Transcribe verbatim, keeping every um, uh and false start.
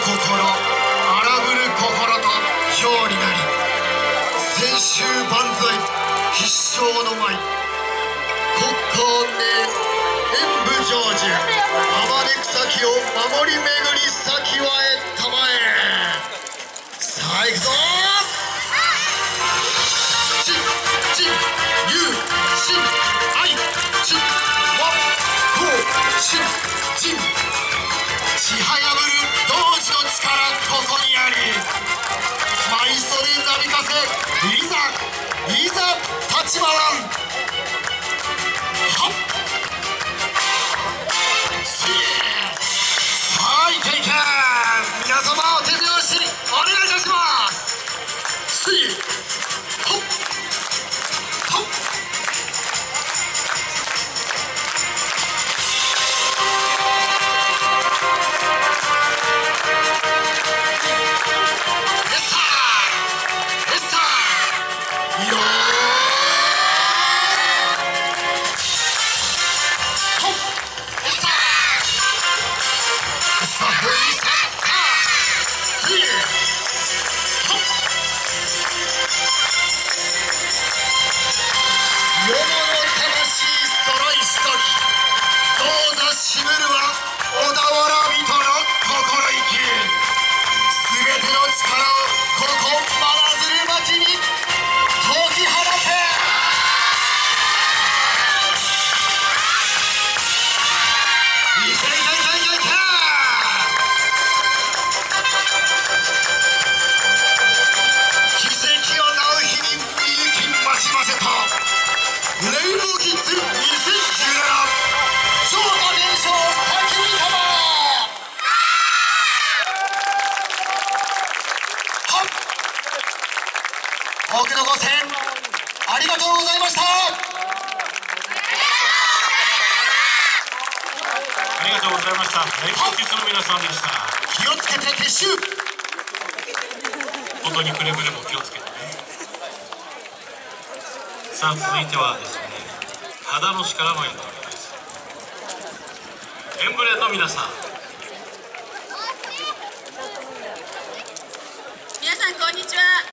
心荒ぶる心と豹になり、千秋万歳必勝の舞、国家御礼演武成就、天音草木を守り巡り先はへたまえ。さあ行くぞ。ちちゆしあいちわこうしじん、ちはやぶる同時の力ここにあり、舞袖なびかせ、いざいざ立ち回らん。はっせー、さあいけいけ、皆様お手拍子お願いいたします。せー、はっはっ、しぶるは小田原人の心意気、すべての力をここ真鶴町に解き放て。いけいけいけいけいけ、奇跡を舞う日にいきましませと、レイボーキッズにせんじゅうなな超多現象先にたま。はっ、多くのご声援ありがとうございました。 ありがとうございました。レイボーキッズの皆さんでした。 気をつけて撤収。 音にくれぐれも気をつけてね。さあ続いてはですね、肌の力舞の演舞連の皆さん。